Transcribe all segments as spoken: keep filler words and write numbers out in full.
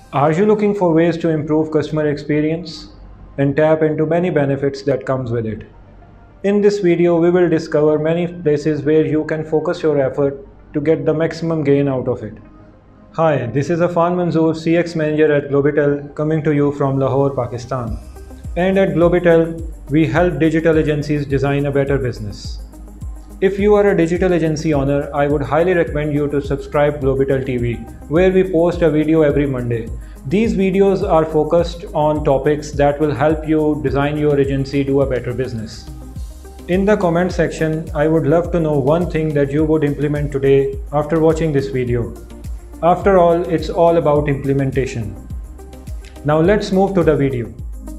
Are you looking for ways to improve customer experience and tap into many benefits that comes with it? In this video, we will discover many places where you can focus your effort to get the maximum gain out of it. Hi, this is Afan Manzoor, C X Manager at Globitel, coming to you from Lahore, Pakistan. And at Globitel, we help digital agencies design a better business. If you are a digital agency owner, I would highly recommend you to subscribe Globitel T V, where we post a video every Monday. These videos are focused on topics that will help you design your agency do a better business. In the comment section, I would love to know one thing that you would implement today after watching this video. After all, it's all about implementation. Now let's move to the video.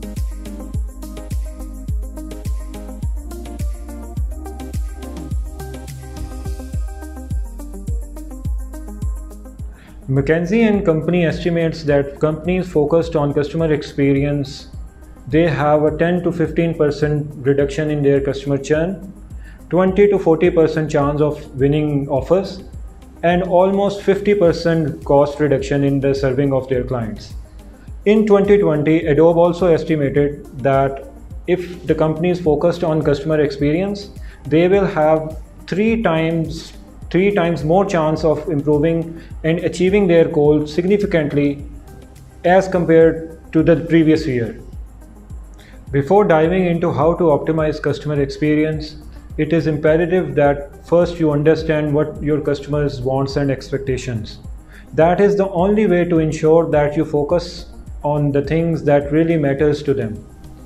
McKinsey and Company estimates that companies focused on customer experience, they have a ten to fifteen percent reduction in their customer churn, twenty to forty percent chance of winning offers, and almost fifty percent cost reduction in the serving of their clients. In twenty twenty, Adobe also estimated that if the companies focused on customer experience, they will have three times three times more chance of improving and achieving their goal significantly as compared to the previous year. Before diving into how to optimize customer experience, it is imperative that first you understand what your customers' wants and expectations. That is the only way to ensure that you focus on the things that really matters to them.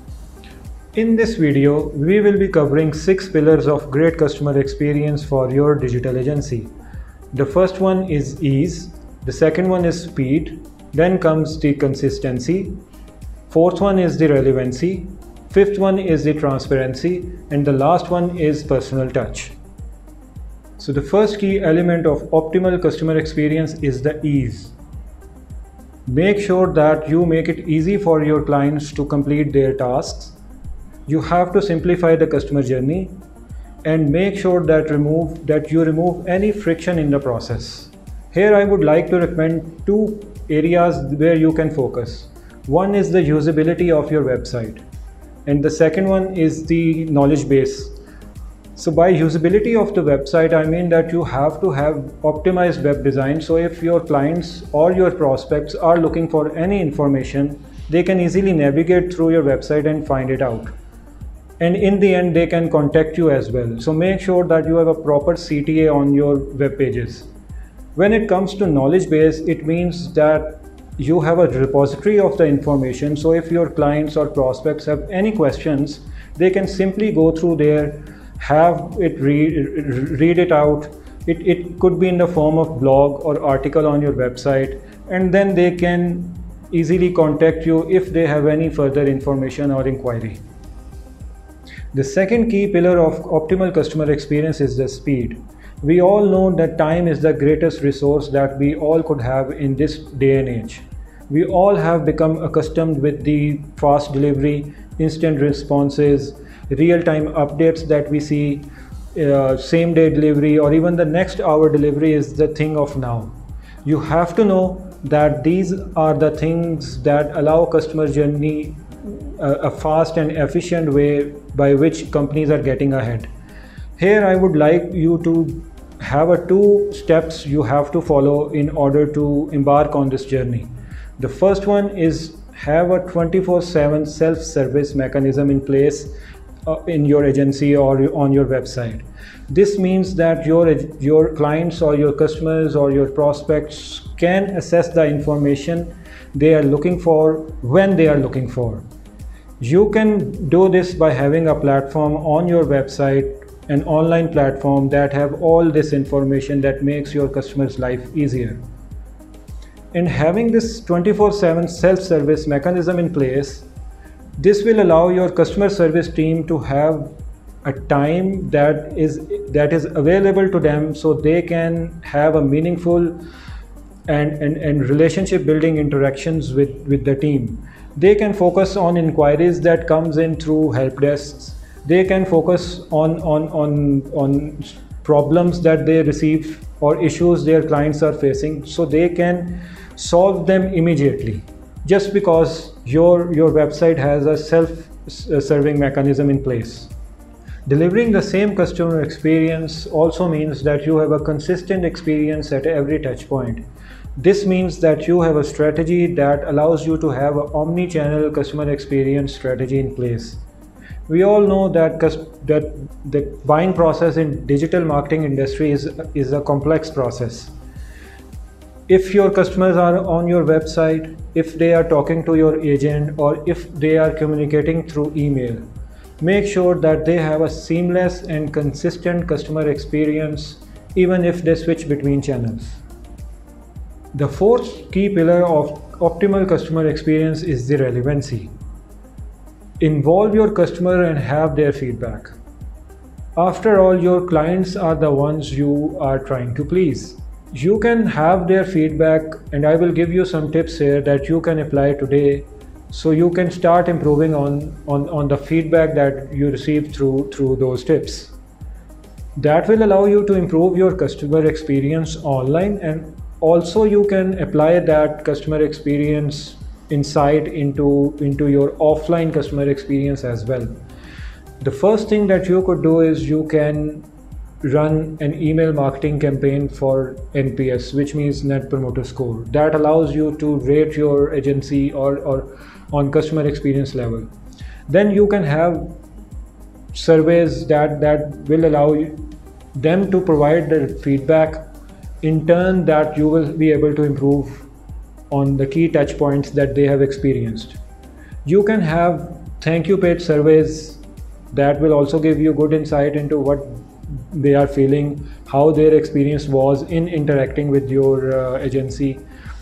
In this video, we will be covering six pillars of great customer experience for your digital agency. The first one is ease, the second one is speed, then comes the consistency, fourth one is the relevancy, fifth one is the transparency, and the last one is personal touch. So the first key element of optimal customer experience is the ease. Make sure that you make it easy for your clients to complete their tasks. You have to simplify the customer journey and make sure that remove that you remove any friction in the process. Here I would like to recommend two areas where you can focus. One is the usability of your website, and the second one is the knowledge base. So by usability of the website, I mean that you have to have optimized web design, so if your clients or your prospects are looking for any information, they can easily navigate through your website and find it out. And in the end, they can contact you as well. So make sure that you have a proper C T A on your web pages. When it comes to knowledge base, it means that you have a repository of the information. So if your clients or prospects have any questions, they can simply go through there, have it read, read it out. It, it could be in the form of blog or article on your website, and then they can easily contact you if they have any further information or inquiry. The second key pillar of optimal customer experience is the speed. We all know that time is the greatest resource that we all could have in this day and age. We all have become accustomed with the fast delivery, instant responses, real-time updates that we see, uh, same-day delivery, or even the next hour delivery is the thing of now. You have to know that these are the things that allow customer journey a fast and efficient way by which companies are getting ahead. Here I would like you to have a two steps you have to follow in order to embark on this journey. The first one is have a twenty-four seven self-service mechanism in place uh, in your agency or on your website. This means that your, your clients or your customers or your prospects can assess the information they are looking for when they are looking for. You can do this by having a platform on your website, an online platform that have all this information that makes your customers' life easier. In having this twenty-four seven self-service mechanism in place, this will allow your customer service team to have a time that is that is available to them, so they can have a meaningful and, and, and relationship building interactions with, with the team. They can focus on inquiries that comes in through help desks. They can focus on, on, on, on problems that they receive or issues their clients are facing, so they can solve them immediately, just because your, your website has a self-serving mechanism in place. Delivering the same customer experience also means that you have a consistent experience at every touch point. This means that you have a strategy that allows you to have an omni-channel customer experience strategy in place. We all know that, that the buying process in digital marketing industry is, is a complex process. If your customers are on your website, if they are talking to your agent, or if they are communicating through email, make sure that they have a seamless and consistent customer experience even if they switch between channels. The fourth key pillar of optimal customer experience is the relevancy. Involve your customer and have their feedback. After all, your clients are the ones you are trying to please. You can have their feedback, and I will give you some tips here that you can apply today so you can start improving on, on, on the feedback that you receive through, through those tips. That will allow you to improve your customer experience online, and also you can apply that customer experience insight into, into your offline customer experience as well. The first thing that you could do is you can run an email marketing campaign for N P S, which means Net Promoter Score. That allows you to rate your agency or, or on customer experience level. Then you can have surveys that, that will allow you, them to provide the feedback. In turn, that you will be able to improve on the key touch points that they have experienced. You can have thank you page surveys that will also give you good insight into what they are feeling, how their experience was in interacting with your uh, agency.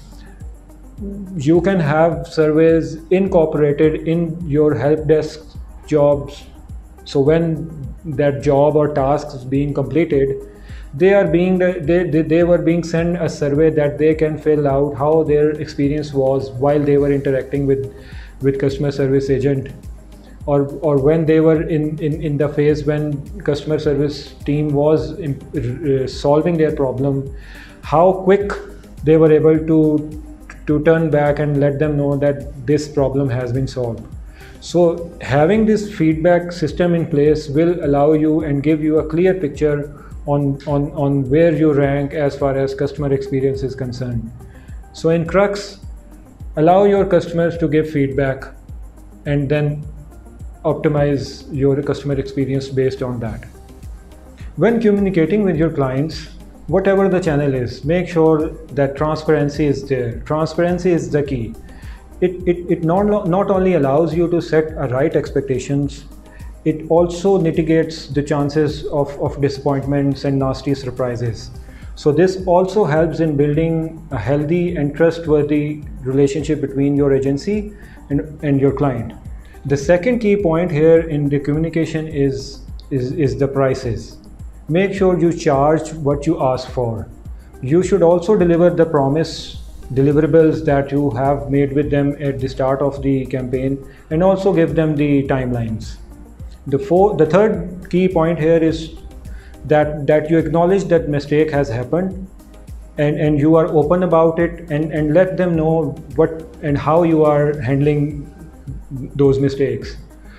You can have surveys incorporated in your help desk jobs. So when that job or task is being completed, they are being they, they, they were being sent a survey that they can fill out how their experience was while they were interacting with with customer service agent, or or when they were in in, in the phase when customer service team was in, uh, solving their problem, how quick they were able to to turn back and let them know that this problem has been solved. So having this feedback system in place will allow you and give you a clear picture On, on, on where you rank as far as customer experience is concerned. So in Crux, allow your customers to give feedback and then optimize your customer experience based on that. When communicating with your clients, whatever the channel is, make sure that transparency is there. Transparency is the key. It, it, it not, not only allows you to set a right expectations, it also mitigates the chances of, of disappointments and nasty surprises. So this also helps in building a healthy and trustworthy relationship between your agency and, and your client. The second key point here in the communication is, is, is the prices. Make sure you charge what you ask for. You should also deliver the promise deliverables that you have made with them at the start of the campaign, and also give them the timelines. The, four, the third key point here is that, that you acknowledge that mistake has happened, and, and you are open about it, and, and let them know what and how you are handling those mistakes.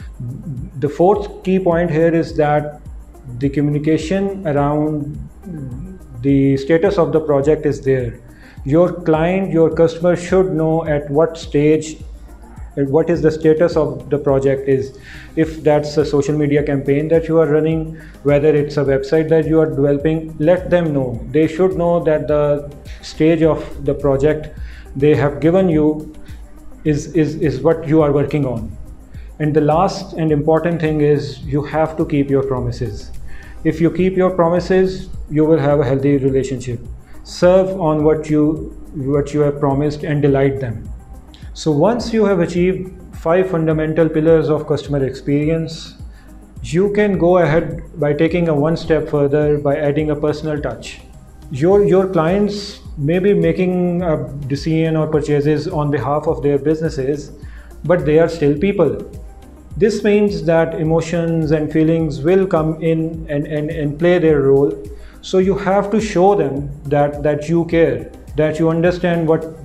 The fourth key point here is that the communication around the status of the project is there. Your client, your customer should know at what stage, what is the status of the project is. If that's a social media campaign that you are running, whether it's a website that you are developing, let them know. They should know that the stage of the project they have given you is, is, is what you are working on. And the last and important thing is you have to keep your promises. If you keep your promises, you will have a healthy relationship. Serve on what you, what you have promised and delight them. So once you have achieved five fundamental pillars of customer experience, you can go ahead by taking a one step further by adding a personal touch. Your, your clients may be making a decision or purchases on behalf of their businesses, but they are still people. This means that emotions and feelings will come in and, and, and play their role. So you have to show them that, that you care, that you understand what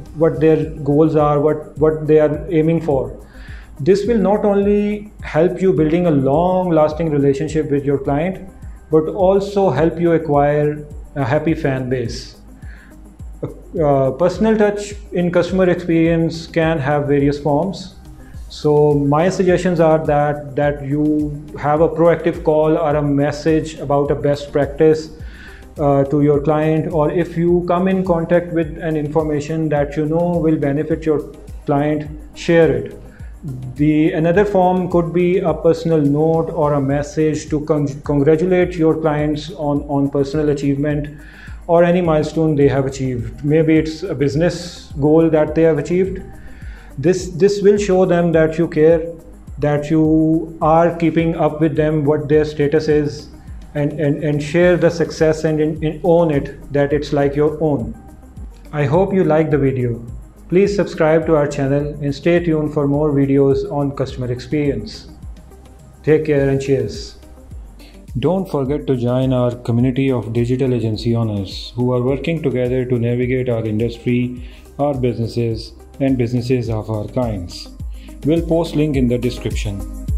what their goals are, what, what they are aiming for. This will not only help you building a long lasting relationship with your client, but also help you acquire a happy fan base. Uh, personal touch in customer experience can have various forms. So my suggestions are that that you have a proactive call or a message about a best practice uh, to your client, or if you come in contact with an information that you know will benefit your client, share it. The another form could be a personal note or a message to con congratulate your clients on, on personal achievement or any milestone they have achieved. Maybe it's a business goal that they have achieved. This, this will show them that you care, that you are keeping up with them, what their status is, and, and, and share the success and, and, and own it, that it's like your own. I hope you liked the video. Please subscribe to our channel and stay tuned for more videos on customer experience. Take care and cheers. Don't forget to join our community of digital agency owners who are working together to navigate our industry, our businesses, and businesses of our clients. We'll post link in the description.